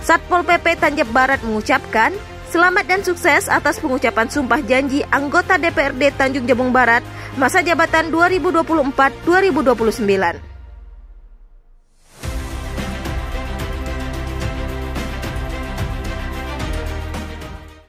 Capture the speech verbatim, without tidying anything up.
Satpol P P Tanjab Barat mengucapkan selamat dan sukses atas pengucapan sumpah janji anggota D P R D Tanjung Jabung Barat masa jabatan dua ribu dua puluh empat sampai dua ribu dua puluh sembilan.